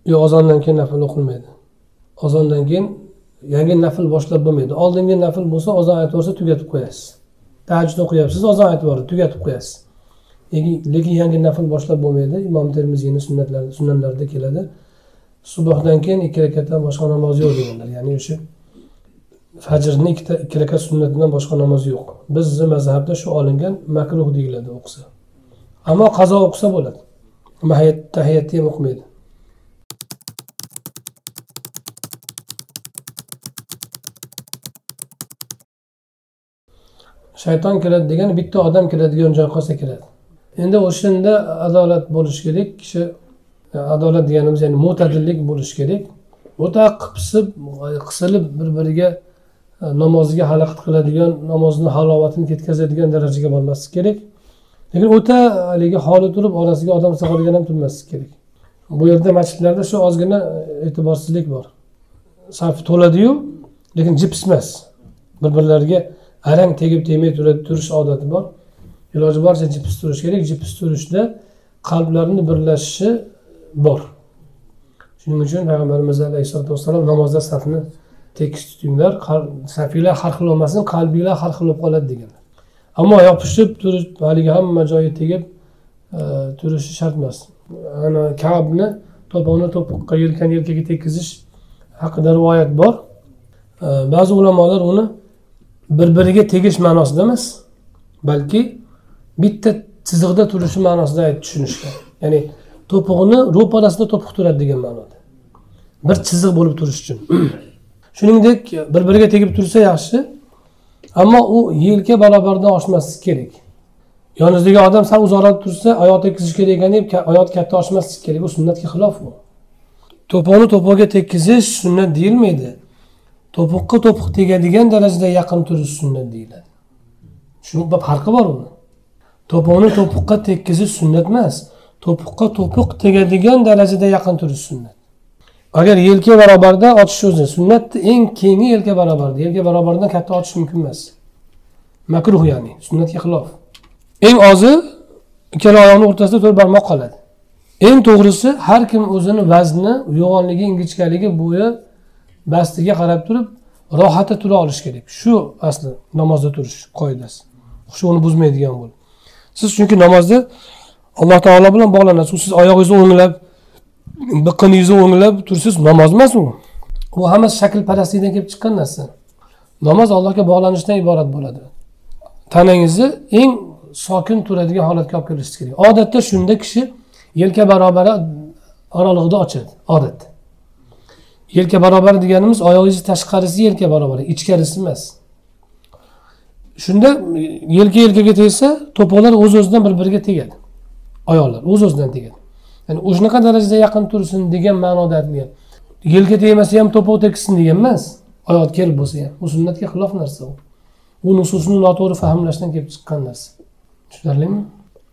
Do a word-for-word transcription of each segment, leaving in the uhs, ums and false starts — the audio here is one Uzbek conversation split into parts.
Yo'q, azondan keyin nafl o'qilmaydi. Azondan keyin yangi nafl boshlab bo'lmaydi. Oldingi nafl bo'lsa, azon aytib bo'lsa tugatib qo'yasiz. Tahajjud o'qiyapsiz, azon aytib bordi, tugatib qo'yasiz. Lekin yangi nafl boshlab bo'lmaydi. Imom Termiziyning sunnatlarida, sunnatlarida keladi. Subuhdan keyin ikki rakatdan boshqa namoz yo'q deganlar. Ya'ni o'sha fajrning ikkita ikki rakat sunnatidan boshqa namoz yo'q. Bizning mazhabda shu olingan makruh deyiladi o'qisa. Ammo qazo o'qisa bo'ladi. Mahiyat tahiyatni ham o'qimaydi. Shayton keladi degani bitta odam keladigan joy qolsa keladi. Endi o'shanda adolat bo'lishi kerak. Kishi adolat deganimiz ya'ni mo'tadillik bo'lishi kerak. O'ta qipsib, qisilib bir-biriga namoziga xalaqit qiladigan, namozning halovatini ketkazadigan darajaga bormaslik kerak. Lekin o'ta haligi holi turib orasiga odam sig'adigan ham turmaslik kerak. Bu yerda masjidlarda shu ozgina e'tiborsizlik bor. Saf to'ladi-yu, lekin jips emas. Bir-birlariga arang tegib tegmay turish odati bor. Iloji boricha jips turish kerak. Jips turishda qalblarning birlashishi bor. Shuning uchun Payg'ambarimiz alayhisolatu vasallam namozda safni tekis tutinglar, safinglar har xil bo'lmasin, qalbinglar har xil bo'lib qoladi deganlar. Ammo yopishib turib, haligi hamma joyi tegib turishi shart emas. Ana Ka'bni to'pog'ini to'piqqa yelkan yelkaga tekizish haqida rivoyat bor. Ba'zi ulamolar uni bir-biriga tegish ma'nosida emas, balki bitta chiziqda turishi ma'nosida aytib tushunishgan. Ya'ni to'pog'ini ro'parasida to'piq turadi degan ma'noda. Bir chiziq bo'lib turish uchun. Shuningdek, bir-biriga tegib tursa yaxshi, ammo u yelka barobardan oshmasligi kerak. Yoningizdagi odam sal uzoqroq tursa, oyoq tekizish kerak ekan deb, oyoq katta oshmasligi kerak. Bu sunnatga xilof bu. To'pog'ini to'pog'ga tekizish sunnat deyilmaydi. To'piqqa to'piq tegadigan darajada yaqin turish sunnat deyiladi. Shuning bir farqi bor uni. To'pog'ini to'piqqa tekizish sunnat emas. To'piqqa to'piq tegadigan darajada yaqin turish sunnat. Agar yelka barobarda ochish o'zi sunnatni eng kengi yelka barobarda. Yelka barobardan katta ochish mumkin emas. Makruh ya'ni, sunnatga xilof. Eng ozi ikkala oyoqning o'rtasida to'rt barmoq qoladi. Eng to'g'risi har kim o'zini vazni, yo'g'onligi, ingichkaligi, bo'yi, bastiga qarab turib, rohatda tura olish kerak. Shu asli namozda turish qoidasi. Xushuni buzmaydigan bo'l. Siz chunki namozda Alloh taolo bilan bog'lanasiz. Siz oyog'ingizni o'nglab, biqiningizni o'nglab tursiz, namoz emas u. U hammasi shaklparastlikdan kelib chiqqan narsa. Namoz Allohga bog'lanishdan iborat bo'ladi. Tanangizni eng sokin turadigan holatga olib kelishingiz kerak. Odatda shunda kishi yelka barobari oralig'ida ochadi, odatda. Yelka barobari deganimiz oyog'ingiz tashqarisi yelka barobari, ichkarisi emas. Shunda yelka-yelkaga tegsa, to'piqlar o'z-o'zidan bir-biriga tegadi. Oyoqlar o'z-o'zidan tegadi. Ya'ni o'shanaqa darajada yaqin tursin degan ma'noda aytilgan. Yelka tegmasa ham to'piq teksin degan emas. Oyoq kelib bo'lsa ham. Bu sunnatga xilof narsa u. Bu nususni noto'g'ri fahmlashdan kelib chiqqan narsa. Tushunarlimi?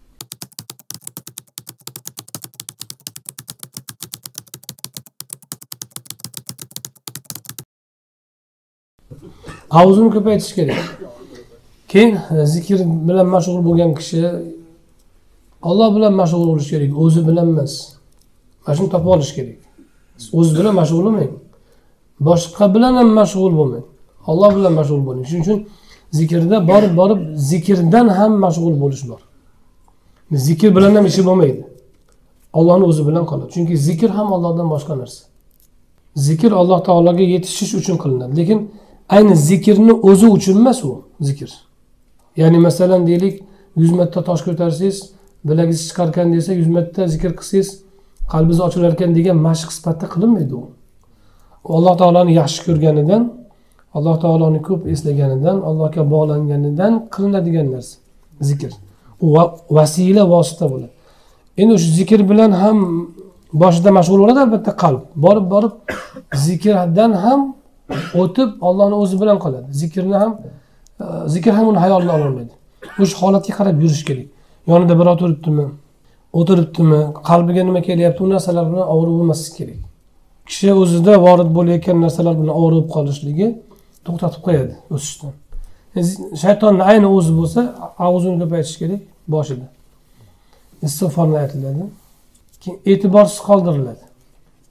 Avzuni ko'paytirish kerak. Keyin zikr bilan mashg'ul bo'lgan kishi Alloh bilan mashg'ul bo'lish kerak, o'zi bilan emas. Mana shuni topib olish kerak. O'zi bilan mashg'ul bo'lmang. Boshqa bilan ham mashg'ul bo'lmang. Alloh bilan mashg'ul bo'ling. Shuning uchun zikrda borib borib zikrdan ham mashg'ul bo'lish bor. Zikr bilan ham ishi bo'lmaydi. Allohning o'zi bilan qoladi. Chunki zikr ham Allohdan boshqa narsa. Zikr Alloh taologa yetishish uchun qilinadi, lekin ayni zikrni o'zi uchun emas u zikr. Ya'ni masalan deylik, yuz marta tosh ko'tarsangiz, bilagingiz chiqarkan desa, yuz marta zikr qilsangiz, qalbingiz ochilar ekan degan mashq sifatida qilinmaydi u. Alloh taoloni yaxshi ko'rganidan, Alloh taoloni ko'p eslaganidan, Allohga bog'langanidan qilinadigan narsa zikr. U vasila, vosita bo'ladi. Endi o'sha zikr bilan ham boshida mashg'ul bo'ladi albatta qalb. Borib borib zikrdan ham o'tib Allohning o'zi bilan qoladi. Zikrni ham zikr ham uni hayolidan olmaydi. O'sha holatga qarab yurish kerak. Yonida birov turibdimi, o'tiribdimi, qalbiga nima kelyapti, u narsalar bilan og'rib bo'lmasligi kerak. Kishi o'zida vorid bo'layotgan narsalar bilan og'rib qolishligi to'xtatib qo'yadi o'sishdan. Shaytonning ayni o'zi bo'lsa, avzuni ko'paytirish kerak boshida. Istig'forni aytiladi. Keyin e'tiborsiz qoldiriladi.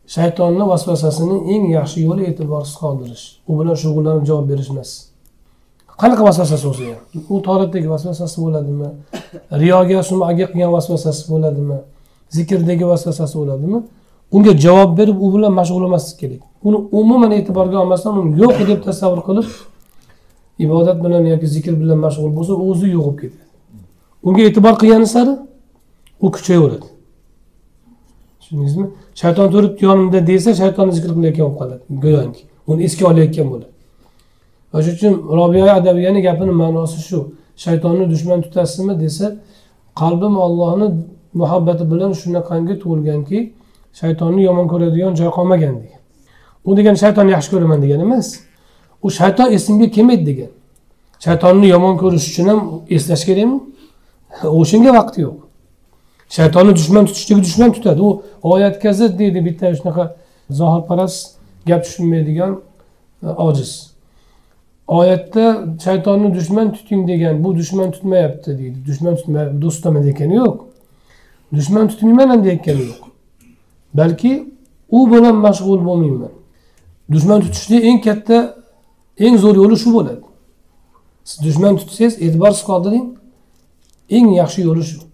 shaytonni vasvasasining eng yaxshi yo'li e'tiborsiz qoldirish. U bilan shug'ullanib javob berish emas. Qanaqa vasvasasi o'zi ham? U toratdagi vasvasasi bo'ladimi? Riyoga, sum'aga qilgan vasvasasi bo'ladimi? Zikrdagi vasvasasi bo'ladimi? Unga javob berib, u bilan mashg'ul emaslik kerak. Uni umuman e'tiborga olmasdan, uni yo'q deb tasavvur qilib, ibodat bilan yoki zikr bilan mashg'ul bo'lsa, o'zi yo'qib ketadi. Unga e'tibor qilgani sari u kuchayaveradi. Tushundingizmi? Shayton turibdi yonimda desa, shaytonni zikr qilayotgan bo'lib qoladi. Go'yoki uni esga olayotgan bo'ladi. O'sha uchun Robiya adaviyaning gapining ma'nosi shu. Shaytonni dushman tutasizmi desa, qalbim Allohning muhabbati bilan shunaqangi tug'ilganki, shaytonni yomon ko'radigan joy qolmagan degan. U degan shaytonni yaxshi ko'raman degan emas. U shayton esimga kelmaydi degan. Shaytonni yomon ko'rish uchun ham eslash kerakmi? O'shunga vaqti yo'q. Shaytonni dushman tutishdagi dushman tutadi. U oyatga zid deydi bitta shunaqa zohirparast gap tushunmaydigan ojiz. Oyatda shaytonni dushman tuting degan, bu dushman tutmayapti deydi. Dushman tutmayapti, do'st tutaman degani yo'q. Dushman tutmayman ham degani yo'q. Balki u bilan mashg'ul bo'lmayman. Dushman tutishning eng katta, eng zo'r yo'li shu bo'ladi. Siz dushman tutsangiz, e'tiborsiz qoldiring. Eng yaxshi yo'li shu.